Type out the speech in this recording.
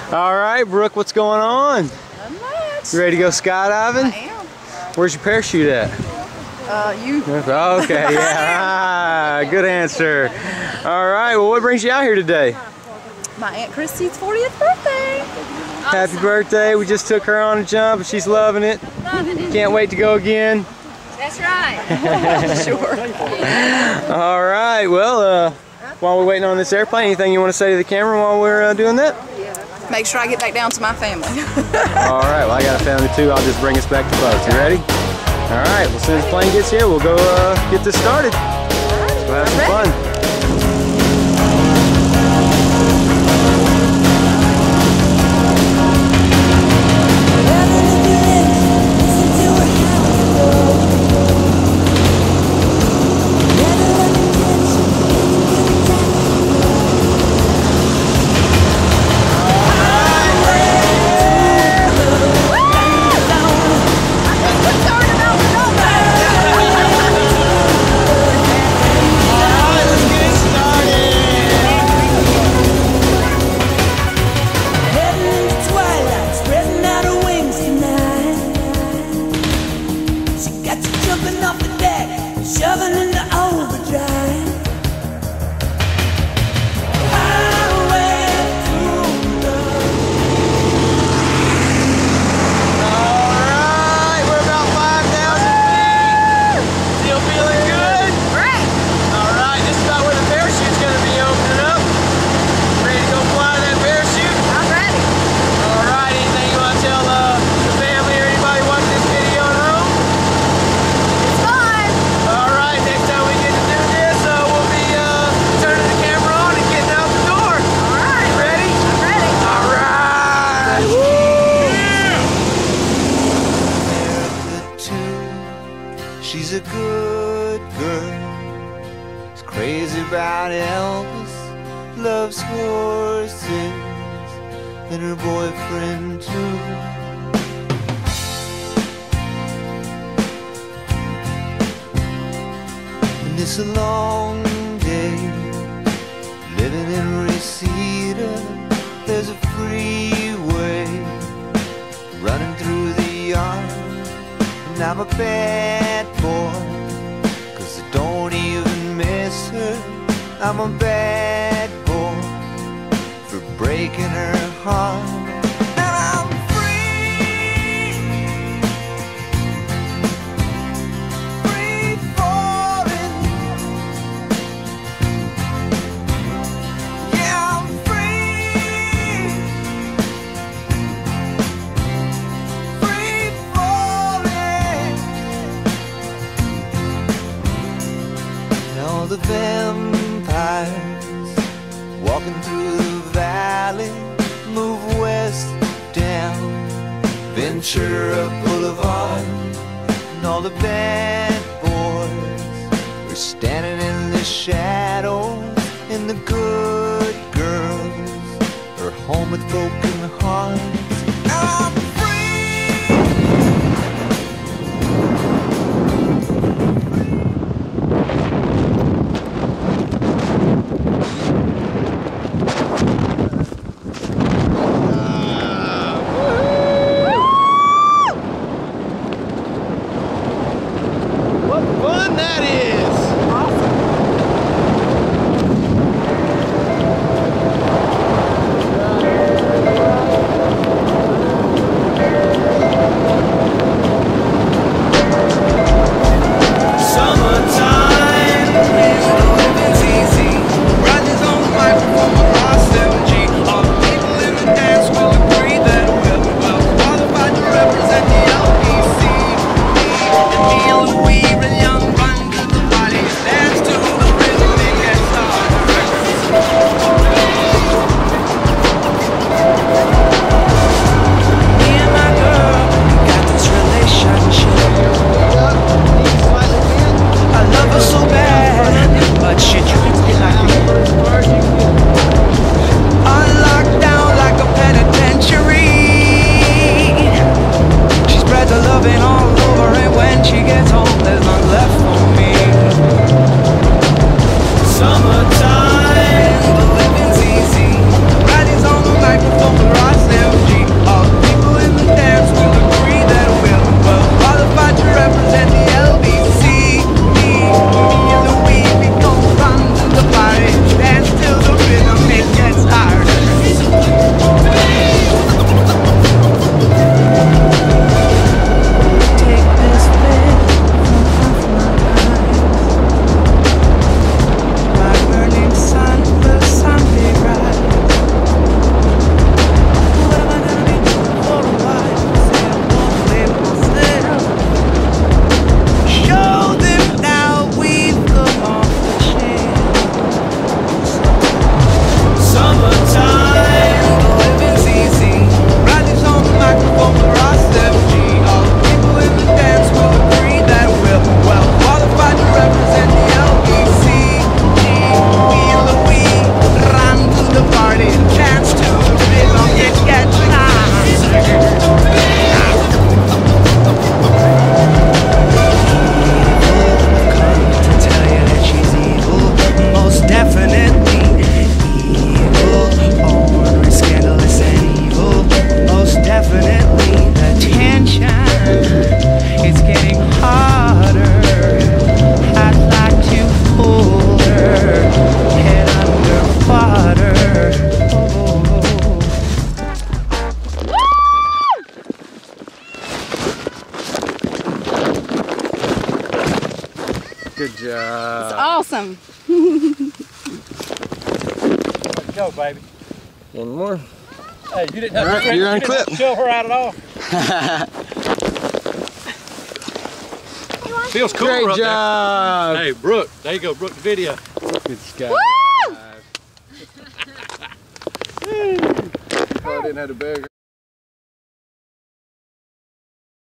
All right, Brooke, what's going on? Unmatched. You ready to go skydiving? I am. Where's your parachute at? You. Okay, yeah, good answer. All right, well, what brings you out here today? My Aunt Christy's 40th birthday. Happy birthday. We just took her on a jump and she's loving it. Can't wait to go again. That's right. Sure. All right, well, while we're waiting on this airplane, anything you want to say to the camera while we're doing that? Make sure I get back down to my family. All right, well, I got a family too. I'll just bring us back to boats. You ready? All right, well, as soon as the plane gets here, we'll go get this started. We'll have some fun. She's a good girl, she's crazy about Elvis, loves horses, and her boyfriend too. And it's a long day, living in Reseda. There's a freeway running through the yard. And I'm a bad boy, 'cause I don't even miss her. I'm a bad boy for breaking her heart. And I'm free, free falling. Yeah, I'm free, free falling. And all the vampires walking through the valley move west down Ventura Boulevard. And all the bad boys are standing in the shadows, and the good girls are home with broken hearts. I'm Fun that is! we real young, run to the Good job. It's awesome. Let's go, baby. One more. Hey, you didn't have, All right, you're on clip. Show her out at all. Feels cool. Great up job. there. Hey, Brooke. There you go, Brooke, the video. Good skydive. Woo! Probably didn't have the bag.